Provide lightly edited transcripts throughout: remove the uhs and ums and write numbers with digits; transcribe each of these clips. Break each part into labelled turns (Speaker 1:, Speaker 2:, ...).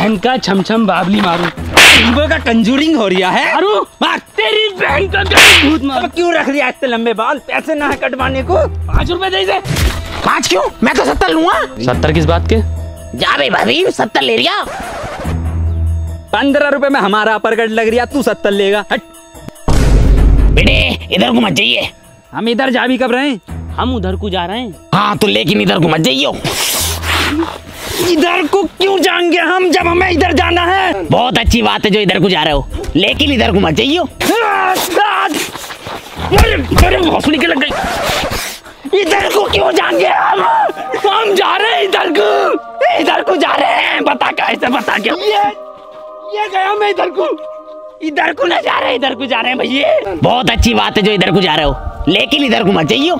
Speaker 1: बहन का छमछम बाबली मारू,
Speaker 2: का कंजूरिंग हो रहा है।
Speaker 1: मारू तेरी बहन का भूत मारू।
Speaker 2: क्यों रख लिया इतने लंबे बाल? पैसे ना है कटवाने को।
Speaker 1: 5 रुपए दे दे।
Speaker 2: 5 क्यों? मैं तो 70 लूंगा।
Speaker 1: 70 किस बात के?
Speaker 2: जा बे भाभी 70 ले रिया। 15 रुपए में हमारा अपरकट लग रहा, तू 70 लेगा। हट बेटे इधर को मत जाइए।
Speaker 1: हम इधर जा भी कब रहे हैं? हम उधर को जा रहे हैं।
Speaker 2: हाँ तो लेकिन इधर को मत जाइयो। इधर को क्यों जाएंगे हम जब हमें इधर जाना है? बहुत अच्छी बात है जो इधर को जा रहे हो, लेकिन इधर को मत जाइयो। हौसले के लग गई। इधर को क्यों जाएंगे हम जा रहे हैं इधर को जा रहे हैं। बता कैसे? बता क्या? ये गया मैं इधर को ना जा रहे हैं, इधर को जा रहे हैं भैया। बहुत अच्छी बात है जो इधर को जा रहे हो, लेकिन इधर को मत जाइयो।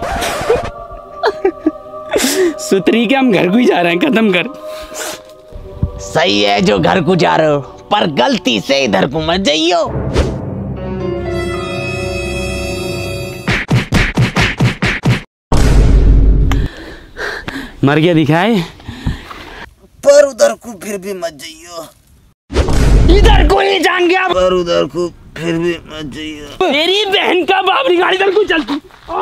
Speaker 1: सुतरी के हम घर को ही जा रहे हैं, खत्म कर।
Speaker 2: सही है जो घर को जा रहे हो, पर गलती से इधर को मत जाइयो।
Speaker 1: मर गया दिखाए,
Speaker 2: पर उधर को फिर भी मत जाइयो। इधर को ही जाएंगे आप, पर उधर को फिर भी मत जाइयो।
Speaker 1: मेरी बहन का बाबरी गाड़ी इधर को चलती।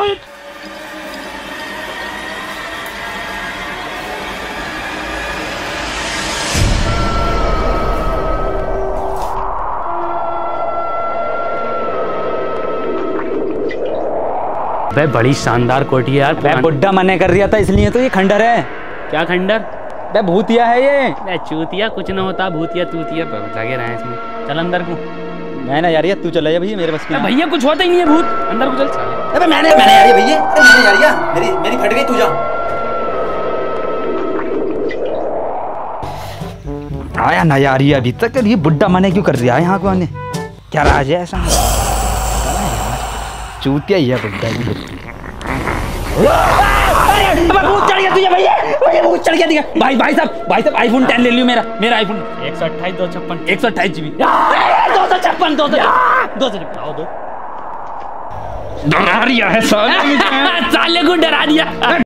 Speaker 1: बे बड़ी शानदार कोठी है यार।
Speaker 2: बुड्ढा मने कर रहा था इसलिए तो ये खंडर है।
Speaker 1: क्या खंडर?
Speaker 2: बे भूतिया है ये।
Speaker 1: चूतिया कुछ न होता, भूतिया तूतिया लगे रहे इसमें। चल अंदर को।
Speaker 2: मैं ना यार तू चला जा भैया, मेरे बस की
Speaker 1: भैया कुछ होता ही नहीं है भूत। अंदर को चल।
Speaker 2: अबे मैंने यार भैया, मैंने यार मेरी फट गई, तू जा। आया ना यार ये अभी तक ये बुड्ढा मने क्यों कर रहा है यहाँ को आने? क्या राज है ऐसा? चूतिया ही है बुड्ढा। भूत चढ़ गया तुझे भैया, भूत चढ़ गया। भाई साहब आईफोन 10 ले लियो। मेरा आईफोन
Speaker 1: 128 256
Speaker 2: 128 GB 256 256
Speaker 1: डरा रिया है साले को डरा दिया।